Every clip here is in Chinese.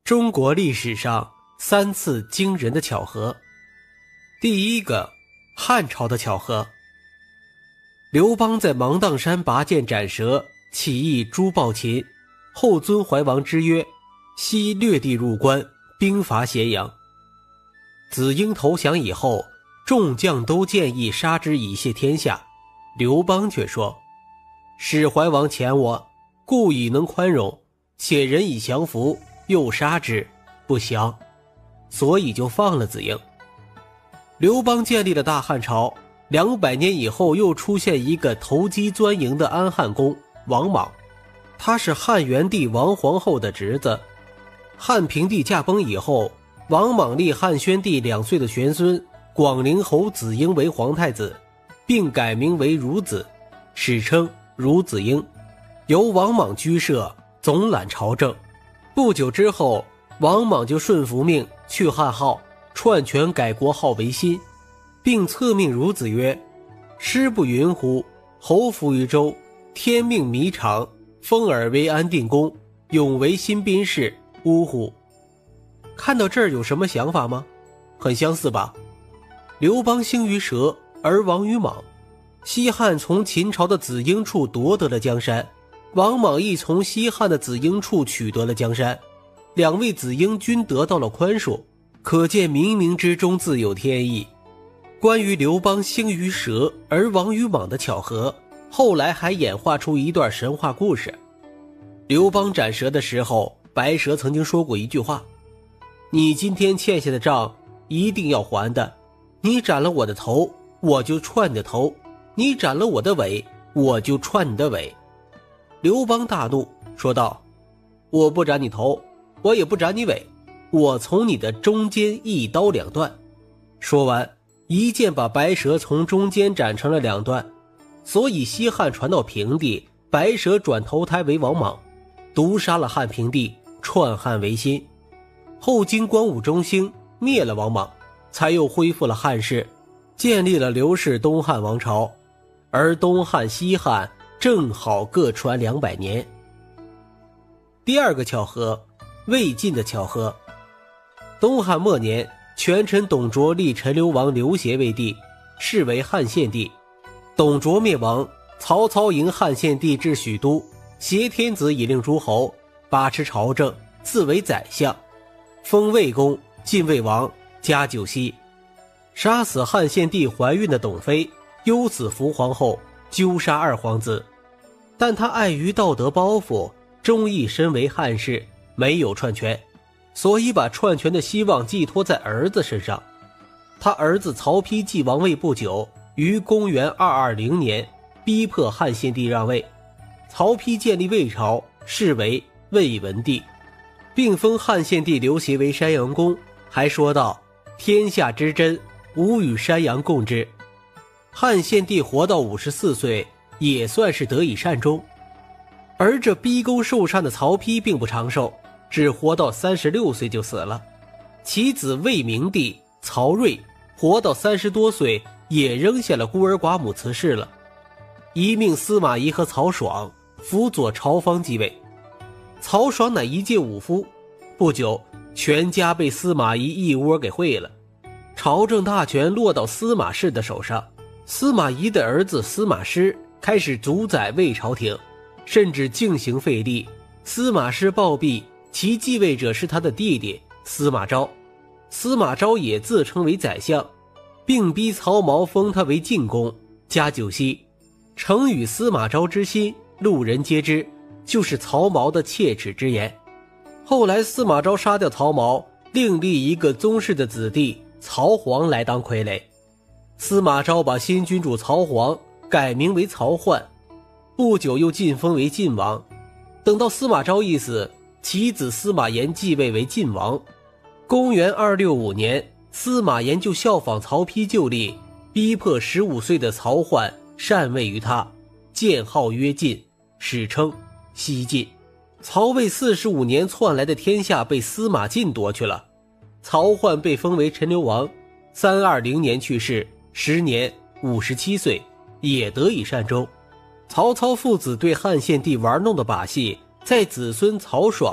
中国历史上3次惊人的巧合。第一个，汉朝的巧合。刘邦在芒砀山拔剑斩蛇，起义诛暴秦，后遵怀王之约，西掠地入关，兵伐咸阳。子婴投降以后，众将都建议杀之以谢天下，刘邦却说：始怀王遣我，故以能宽容，且人以降服，又杀之，不降，所以就放了子婴。刘邦建立了大汉朝，200年以后又出现一个投机钻营的安汉公王莽，他是汉元帝王皇后的侄子。汉平帝驾崩以后，王莽立汉宣帝2岁的玄孙广陵侯子婴为皇太子，并改名为孺子，史称孺子婴，由王莽居摄，总揽朝政。不久之后，王莽就顺服命，去汉号，篡权改国号为新，并册命孺子曰：师不云乎？侯服于周，天命弥长，封尔为安定公，永为新宾士，呜呼！看到这儿有什么想法吗？很相似吧？刘邦兴于蛇，而亡于莽。西汉从秦朝的子婴处夺得了江山，王莽亦从西汉的子婴处取得了江山，2位子婴均得到了宽恕，可见冥冥之中自有天意。关于刘邦兴于蛇而亡于莽的巧合，后来还演化出一段神话故事。刘邦斩蛇的时候，白蛇曾经说过一句话：你今天欠下的账一定要还的，你斩了我的头，我就串你的头，你斩了我的尾，我就串你的尾。刘邦大怒，说道：我不斩你头，我也不斩你尾，我从你的中间一刀2断。说完，一剑把白蛇从中间斩成了2段。所以西汉传到平地，白蛇转投胎为王莽，毒杀了汉平帝，篡汉为新。后经光武中兴，灭了王莽，才又恢复了汉室，建立了刘氏东汉王朝，而东汉西汉正好各传200年。第二个巧合，魏晋的巧合。东汉末年，权臣董卓立陈留王刘协为帝，是为汉献帝。董卓灭亡，曹操迎汉献帝至许都，挟天子以令诸侯，把持朝政，自为宰相，封魏公，晋魏王，加9锡，杀死汉献帝怀孕的董妃，忧死伏皇后，纠杀2皇子。但他碍于道德包袱，终亦身为汉室，没有篡权，所以把篡权的希望寄托在儿子身上。他儿子曹丕继王位不久，于公元220年逼迫汉献帝让位，曹丕建立魏朝，是为魏文帝，并封汉献帝刘协为山阳公，还说道：天下之真，吾与山阳共之。汉献帝活到54岁，也算是得以善终。而这逼宫受禅的曹丕并不长寿，只活到36岁就死了。其子魏明帝曹睿活到30多岁，也扔下了孤儿寡母辞世了，一命司马懿和曹爽辅佐朝方继位。曹爽乃一介武夫，不久全家被司马懿一窝给会了，朝政大权落到司马氏的手上。司马懿的儿子司马师开始主宰魏朝廷，甚至竞行废立。司马师暴毙，其继位者是他的弟弟司马昭。司马昭也自称为宰相，并逼曹髦封他为晋公，加9锡。诚与司马昭之心，路人皆知，就是曹髦的切齿之言。后来司马昭杀掉曹髦，另立一个宗室的子弟曹皇来当傀儡。司马昭把新君主曹皇改名为曹奂，不久又晋封为晋王。等到司马昭一死，其子司马炎继位为晋王。公元265年，司马炎就效仿曹丕就立，逼迫15岁的曹奂禅位于他，建号曰晋，史称西晋。曹魏45年篡来的天下被司马晋夺去了，曹奂被封为陈留王，320年去世，时年57岁，也得以善终。曹操父子对汉献帝玩弄的把戏，在子孙曹爽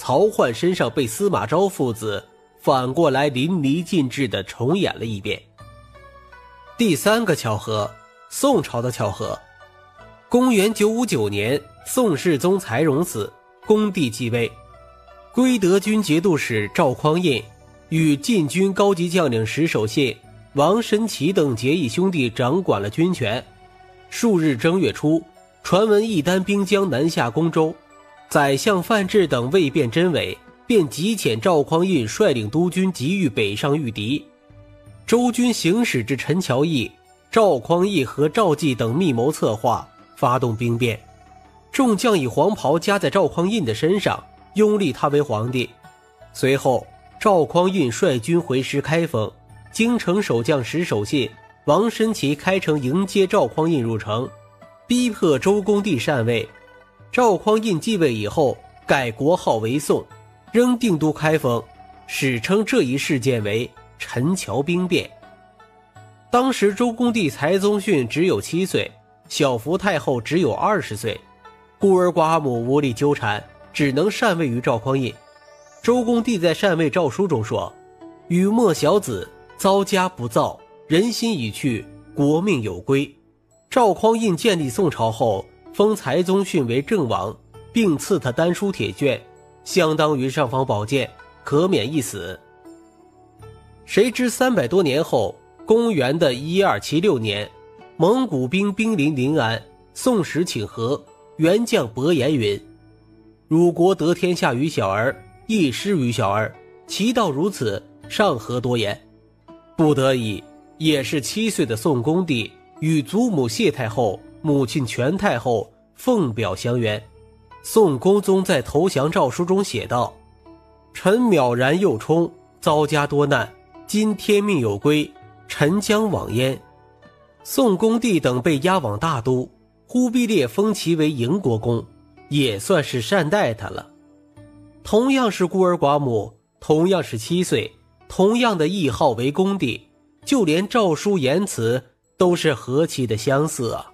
曹奂身上被司马昭父子反过来淋漓尽致地重演了一遍。第三个巧合，宋朝的巧合。公元959年，宋世宗才荣死，恭帝继位，归德军节度使赵匡胤与禁军高级将领石守信、王申奇等结义兄弟掌管了军权。数日正月初，传闻一单兵将南下攻州，宰相范质等未辨真伪，便急遣赵匡胤率领督军急于北上御敌。周军行使至陈桥驿，赵匡胤和赵济等密谋策划，发动兵变。众将以黄袍加在赵匡胤的身上，拥立他为皇帝。随后赵匡胤率军回师开封，京城守将石守信、王申奇开城迎接赵匡胤入城，逼迫周公帝禅位。赵匡胤继位以后，改国号为宋，仍定都开封，史称这一事件为陈桥兵变。当时周公帝才宗训只有7岁，小福太后只有20岁，孤儿寡母无力纠缠，只能禅位于赵匡胤。周公帝在禅位诏书中说：禹末小子，遭家不躁，人心已去，国命有归。赵匡胤建立宋朝后，封才宗训为郑王，并赐他丹书铁券，相当于尚方宝剑，可免一死。谁知300多年后，公元的1276年，蒙古兵兵临临安，宋使请和，元将伯颜云：汝国得天下于小儿，亦失于小儿，其道如此，尚何多言。不得已，也是7岁的宋恭帝与祖母谢太后、母亲全太后奉表相援。宋恭宗在投降诏书中写道：臣渺然幼冲，遭家多难，今天命有归，臣将往焉。宋恭帝等被押往大都，忽必烈封其为营国公，也算是善待他了。同样是孤儿寡母，同样是7岁，同样的谥号为恭帝，就连诏书言辞都是何其的相似啊！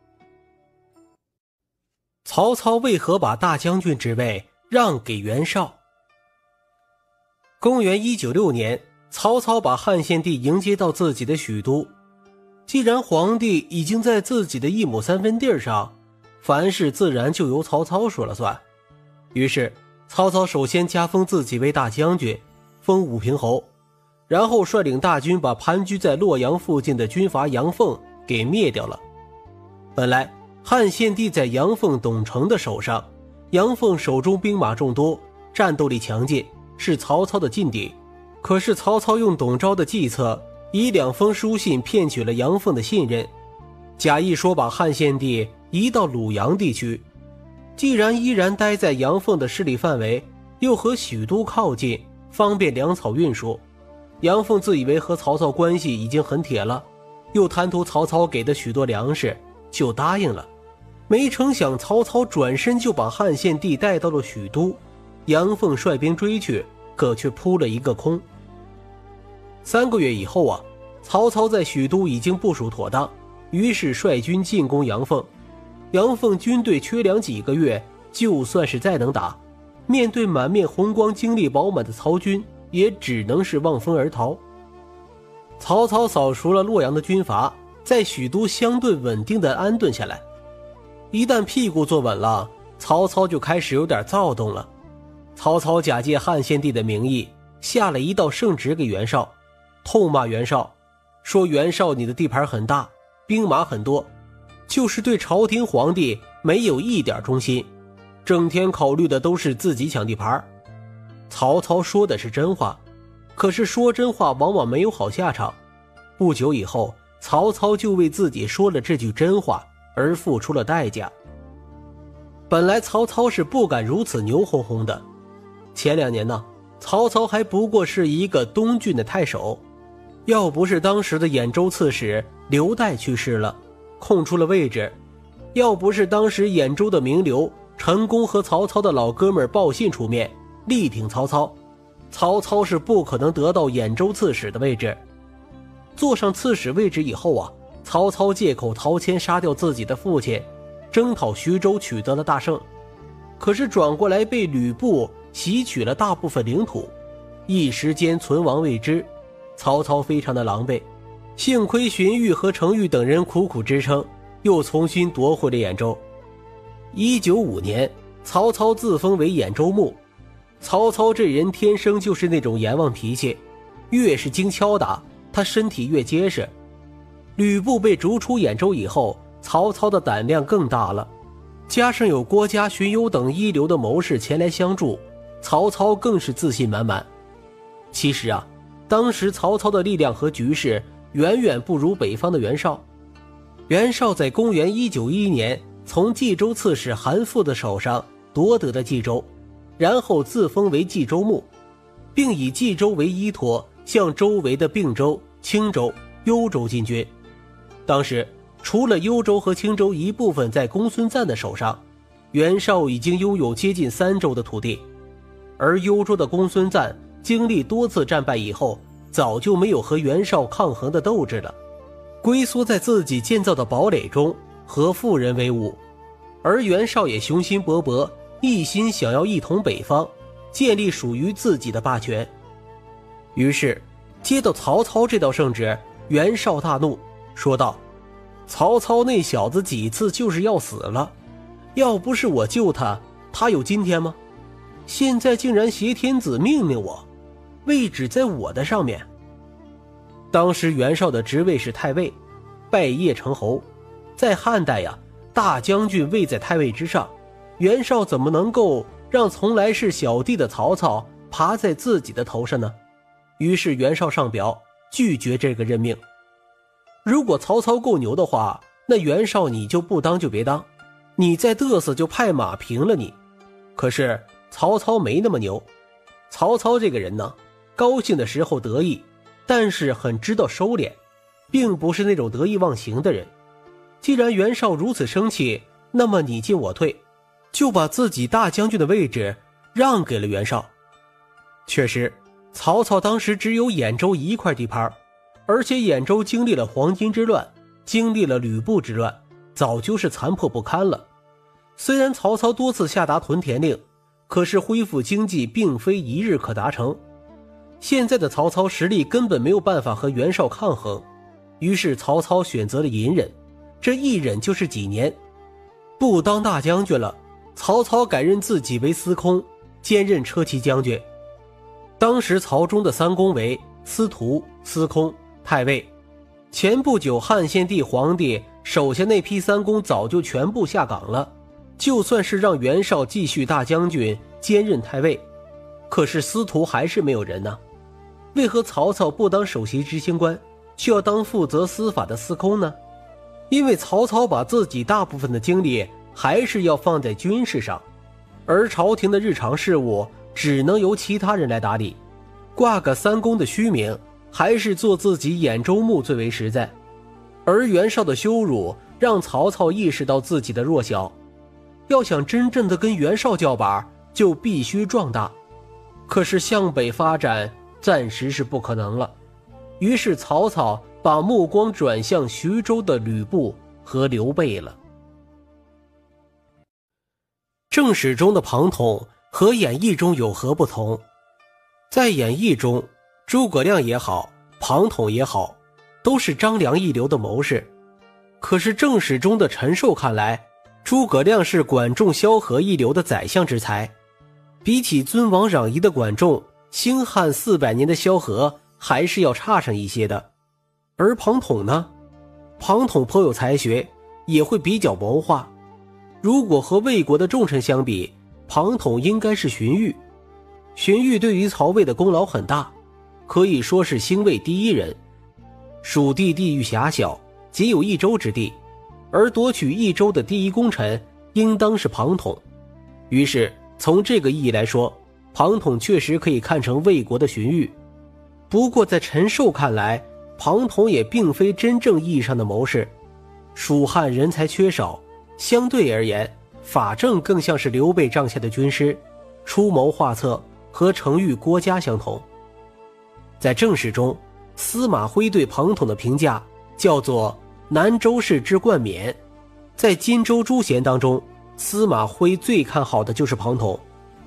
曹操为何把大将军之位让给袁绍？公元196年，曹操把汉献帝迎接到自己的许都。既然皇帝已经在自己的1亩3分地上，凡事自然就由曹操说了算。于是曹操首先加封自己为大将军，封武平侯，然后率领大军把盘踞在洛阳附近的军阀杨凤给灭掉了。本来汉献帝在杨凤、董承的手上，杨凤手中兵马众多，战斗力强劲，是曹操的劲敌。可是曹操用董昭的计策，以2封书信骗取了杨凤的信任，假意说把汉献帝移到鲁阳地区。既然依然待在杨凤的势力范围，又和许都靠近，方便粮草运输，杨凤自以为和曹操关系已经很铁了，又贪图曹操给的许多粮食，就答应了。没成想曹操转身就把汉献帝带到了许都，杨凤率兵追去，可却扑了一个空。3个月以后啊，曹操在许都已经部署妥当，于是率军进攻杨凤。杨凤军队缺粮几个月，就算是再能打，面对满面红光精力饱满的曹军，也只能是望风而逃。曹操扫除了洛阳的军阀，在许都相对稳定的安顿下来。一旦屁股坐稳了，曹操就开始有点躁动了。曹操假借汉献帝的名义，下了一道圣旨给袁绍，痛骂袁绍，说袁绍你的地盘很大，兵马很多，就是对朝廷皇帝没有一点忠心，整天考虑的都是自己抢地盘。曹操说的是真话，可是说真话往往没有好下场。不久以后，曹操就为自己说了这句真话而付出了代价。本来曹操是不敢如此牛哄哄的，前2年呢，曹操还不过是一个东郡的太守，要不是当时的兖州刺史刘岱去世了，空出了位置，要不是当时兖州的名流陈宫和曹操的老哥们报信出面力挺曹操，曹操是不可能得到兖州刺史的位置。坐上刺史位置以后啊，曹操借口陶谦杀掉自己的父亲，征讨徐州取得了大胜。可是转过来被吕布袭取了大部分领土，一时间存亡未知，曹操非常的狼狈。幸亏荀彧和程昱等人苦苦支撑，又重新夺回了兖州。195年，曹操自封为兖州牧。曹操这人天生就是那种阎王脾气，越是经敲打，他身体越结实。吕布被逐出兖州以后，曹操的胆量更大了，加上有郭嘉、荀攸等一流的谋士前来相助，曹操更是自信满满。其实啊，当时曹操的力量和局势远远不如北方的袁绍。袁绍在公元191年从冀州刺史韩馥的手上夺得了冀州，然后自封为冀州牧，并以冀州为依托，向周围的并州、青州、幽州进军。当时除了幽州和青州一部分在公孙瓒的手上，袁绍已经拥有接近3州的土地，而幽州的公孙瓒经历多次战败以后，早就没有和袁绍抗衡的斗志了，龟缩在自己建造的堡垒中，和妇人为伍。而袁绍也雄心勃勃，一心想要一统北方，建立属于自己的霸权。于是接到曹操这道圣旨，袁绍大怒，说道：曹操那小子几次就是要死了，要不是我救他，他有今天吗？现在竟然挟天子命令我，位置在我的上面。当时袁绍的职位是太尉，拜谒成侯。在汉代呀，大将军位在太尉之上，袁绍怎么能够让从来是小弟的曹操爬在自己的头上呢？于是袁绍上表拒绝这个任命。如果曹操够牛的话，那袁绍你就不当就别当，你再嘚瑟就派马平了你。可是曹操没那么牛，曹操这个人呢，高兴的时候得意，但是很知道收敛，并不是那种得意忘形的人。既然袁绍如此生气，那么你进我退，就把自己大将军的位置让给了袁绍。确实，曹操当时只有兖州一块地盘，而且兖州经历了黄巾之乱，经历了吕布之乱，早就是残破不堪了。虽然曹操多次下达屯田令，可是恢复经济并非一日可达成。现在的曹操实力根本没有办法和袁绍抗衡，于是曹操选择了隐忍，这一忍就是几年。不当大将军了，曹操改任自己为司空，兼任车骑将军。当时曹中的3公为司徒、司空、太尉。前不久汉献帝皇帝手下那批3公早就全部下岗了，就算是让袁绍继续大将军兼任太尉，可是司徒还是没有人呢。为何曹操不当首席执行官，却要当负责司法的司空呢？因为曹操把自己大部分的精力还是要放在军事上，而朝廷的日常事务只能由其他人来打理，挂个3公的虚名，还是做自己兖州牧最为实在。而袁绍的羞辱让曹操意识到自己的弱小，要想真正的跟袁绍叫板，就必须壮大。可是向北发展暂时是不可能了，于是曹操把目光转向徐州的吕布和刘备了。正史中的庞统和演义中有何不同？在演义中，诸葛亮也好，庞统也好，都是张良一流的谋士。可是正史中的陈寿看来，诸葛亮是管仲、萧何一流的宰相之才。比起尊王攘夷的管仲，兴汉400年的萧何还是要差上一些的。而庞统呢？庞统颇有才学，也会比较谋划。如果和魏国的重臣相比，庞统应该是荀彧。荀彧对于曹魏的功劳很大，可以说是兴魏第一人。蜀地地域狭小，仅有1州之地，而夺取1州的第一功臣应当是庞统。于是从这个意义来说，庞统确实可以看成魏国的荀彧。不过在陈寿看来，庞统也并非真正意义上的谋士。蜀汉人才缺少，相对而言，法正更像是刘备帐下的军师，出谋划策，和程昱、郭嘉相同。在正史中，司马徽对庞统的评价叫做南州市之冠冕。在荆州诸贤当中，司马徽最看好的就是庞统，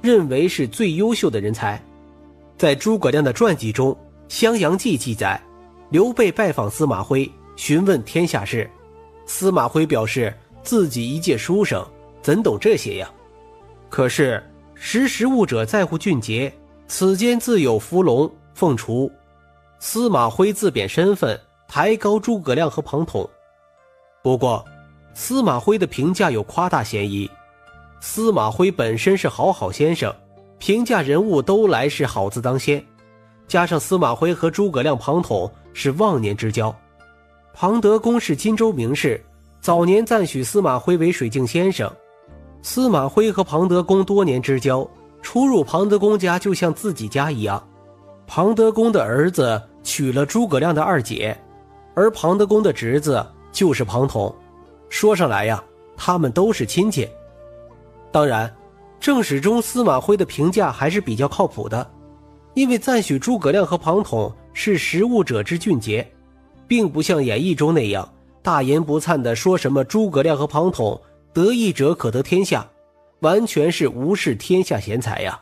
认为是最优秀的人才。在诸葛亮的传记中，《襄阳记》记载，刘备拜访司马徽，询问天下事。司马徽表示自己一介书生，怎懂这些呀？可是识时务者在乎俊杰，此间自有伏龙凤雏。司马徽自贬身份，抬高诸葛亮和庞统。不过司马徽的评价有夸大嫌疑。司马徽本身是好先生，评价人物都来是好字当先，加上司马徽和诸葛亮、庞统是忘年之交。庞德公是荆州名士，早年赞许司马徽为水镜先生。司马徽和庞德公多年之交，出入庞德公家就像自己家一样。庞德公的儿子娶了诸葛亮的二姐，而庞德公的侄子就是庞统。说上来呀，他们都是亲戚。当然，正史中司马徽的评价还是比较靠谱的，因为赞许诸葛亮和庞统是识物者之俊杰，并不像演义中那样大言不惭地说什么诸葛亮和庞统得意者可得天下，完全是无视天下贤才呀。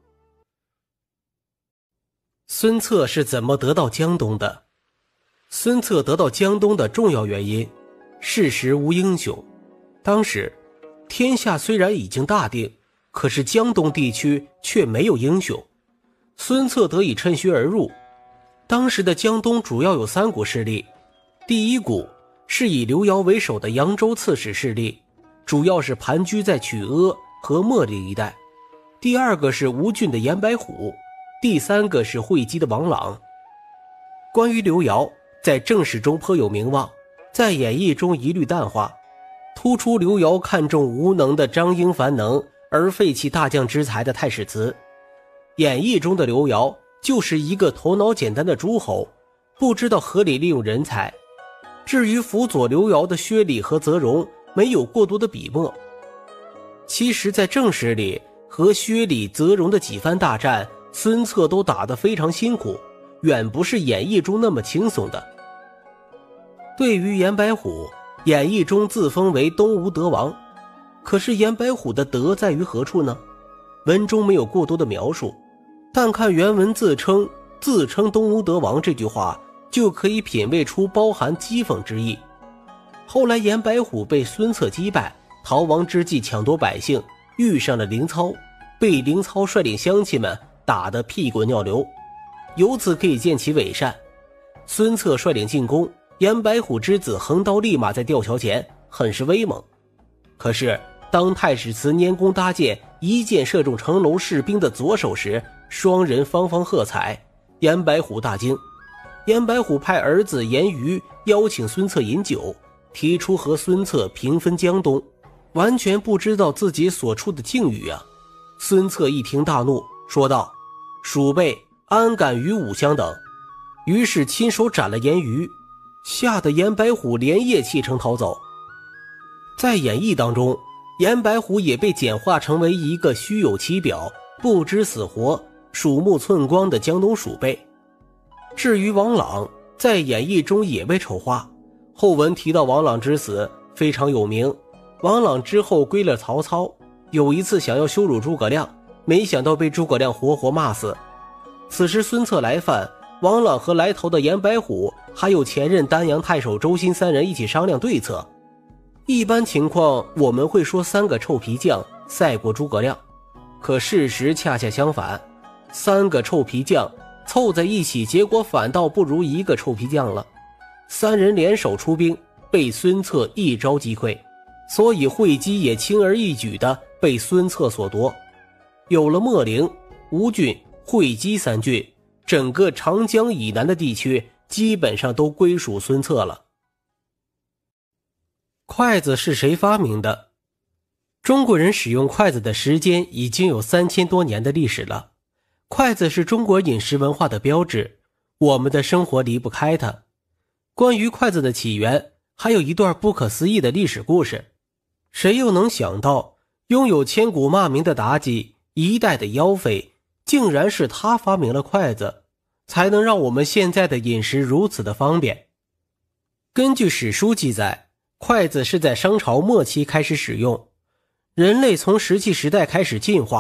孙策是怎么得到江东的？孙策得到江东的重要原因，事实无英雄。当时天下虽然已经大定，可是江东地区却没有英雄。孙策得以趁虚而入。当时的江东主要有3股势力，第一股是以刘繇为首的扬州刺史势力，主要是盘踞在曲阿和秣陵一带。第二个是吴郡的严白虎，第三个是会稽的王朗。关于刘繇，在正史中颇有名望，在演义中一律淡化，突出刘繇看重无能的张英凡能，而废弃大将之才的太史慈。演义中的刘繇就是一个头脑简单的诸侯，不知道合理利用人才。至于辅佐刘繇的薛礼和泽荣，没有过多的笔墨。其实在正史里，和薛礼、泽荣的几番大战，孙策都打得非常辛苦，远不是演义中那么轻松的。对于严白虎，演义中自封为东吴德王，可是严白虎的德在于何处呢？文中没有过多的描述，但看原文自称东吴德王这句话，就可以品味出包含讥讽之意。后来严白虎被孙策击败，逃亡之际抢夺百姓，遇上了凌操，被凌操率领乡亲们打得屁滚尿流，由此可以见其伪善。孙策率领进攻，严白虎之子横刀立马在吊桥前，很是威猛。可是当太史慈拈弓搭箭，一箭射中城楼士兵的左手时，双人方方喝彩，严白虎大惊。严白虎派儿子严虞邀请孙策饮酒，提出和孙策平分江东，完全不知道自己所处的境遇啊。孙策一听大怒，说道：鼠辈安敢与吾相等？于是亲手斩了严虞，吓得严白虎连夜弃城逃走。在演义当中，严白虎也被简化成为一个虚有其表、不知死活、鼠目寸光的江东鼠辈。至于王朗，在演义中也被丑化，后文提到王朗之死非常有名。王朗之后归了曹操，有一次想要羞辱诸葛亮，没想到被诸葛亮活活骂死。此时孙策来犯，王朗和来投的严白虎还有前任丹阳太守周兴3人一起商量对策。一般情况我们会说3个臭皮匠赛过诸葛亮，可事实恰恰相反，3个臭皮匠凑在一起，结果反倒不如1个臭皮匠了。3人联手出兵，被孙策一招击溃，所以会稽也轻而易举地被孙策所夺。有了秣陵、吴郡、会稽3郡，整个长江以南的地区基本上都归属孙策了。筷子是谁发明的？中国人使用筷子的时间已经有3000多年的历史了。筷子是中国饮食文化的标志，我们的生活离不开它。关于筷子的起源，还有一段不可思议的历史故事。谁又能想到，拥有千古骂名的妲己，一代的妖妃，竟然是他发明了筷子，才能让我们现在的饮食如此的方便。根据史书记载，筷子是在商朝末期开始使用。人类从石器时代开始进化，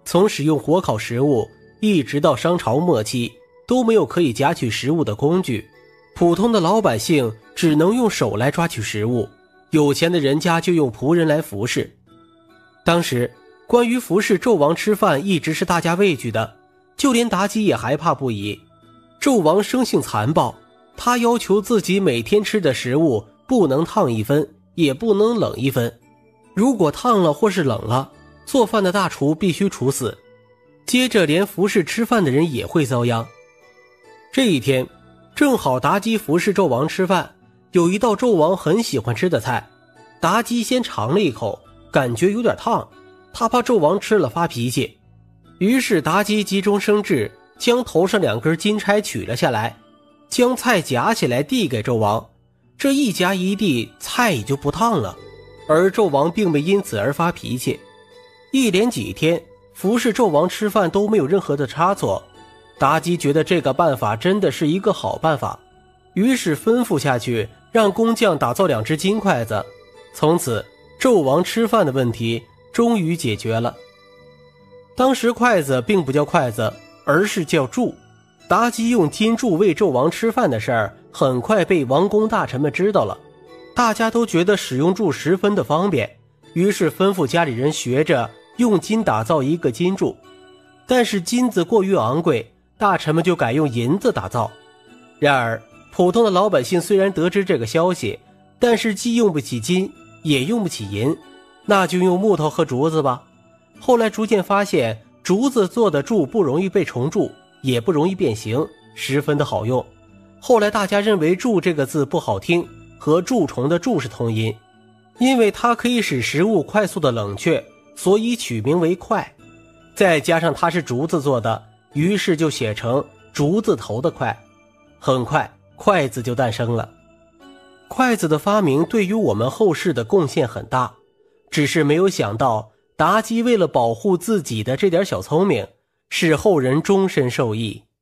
从使用火烤食物一直到商朝末期，都没有可以夹取食物的工具，普通的老百姓只能用手来抓取食物，有钱的人家就用仆人来服侍。当时关于服侍纣王吃饭一直是大家畏惧的，就连妲己也害怕不已。纣王生性残暴，他要求自己每天吃的食物不能烫一分，也不能冷一分，如果烫了或是冷了，做饭的大厨必须处死。接着连服侍吃饭的人也会遭殃。这一天正好妲己服侍纣王吃饭，有一道纣王很喜欢吃的菜，妲己先尝了一口，感觉有点烫，他怕纣王吃了发脾气，于是妲己急中生智，将头上2根金钗取了下来，将菜夹起来递给纣王，这一夹一递，菜也就不烫了，而纣王并没因此而发脾气。一连几天服侍纣王吃饭都没有任何的差错，妲己觉得这个办法真的是一个好办法，于是吩咐下去，让工匠打造2只金筷子。从此纣王吃饭的问题终于解决了。当时筷子并不叫筷子，而是叫柱。妲己用金柱喂纣王吃饭的事儿很快被王公大臣们知道了，大家都觉得使用柱十分的方便，于是吩咐家里人学着用金打造一个金柱。但是金子过于昂贵，大臣们就改用银子打造。然而普通的老百姓虽然得知这个消息，但是既用不起金也用不起银，那就用木头和竹子吧。后来逐渐发现竹子做的柱不容易被虫蛀，也不容易变形，十分的好用。后来大家认为蛀这个字不好听，和蛀虫的蛀是同音，因为它可以使食物快速的冷却，所以取名为筷。再加上它是竹子做的，于是就写成竹字头的筷。很快筷子就诞生了。筷子的发明对于我们后世的贡献很大，只是没有想到妲己为了保护自己的这点小聪明，使后人终身受益。